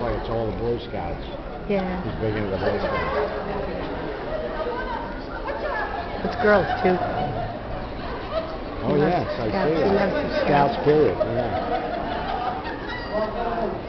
Oh, it's all the Boy Scouts. Yeah. He's big into the Boy Scouts. It's girls too. Oh, He loves yes, I Scouts. see He that. loves the Scouts, Scouts. period, yeah.